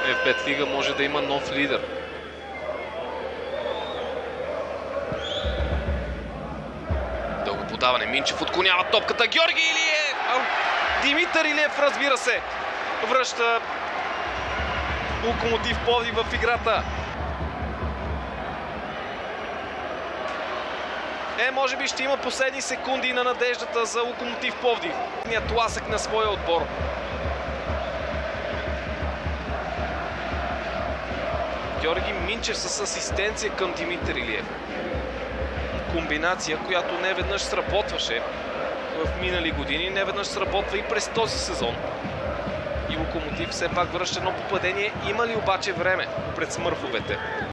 F5 лига може да има нов лидер. Дълго подаване. Минчев отклонява топката. Георги Илиев! Димитър Илиев, разбира се, връща Локомотив Пловдив в играта. Може би ще има последни секунди на надеждата за Локомотив Пловдив. Тласък на своя отбор. Георги Минчев с асистенция към Димитър Илиев. Комбинация, която не веднъж сработваше в минали години, не веднъж сработва и през този сезон. И Локомотив все пак връща едно попадение. Има ли обаче време пред смърфовете?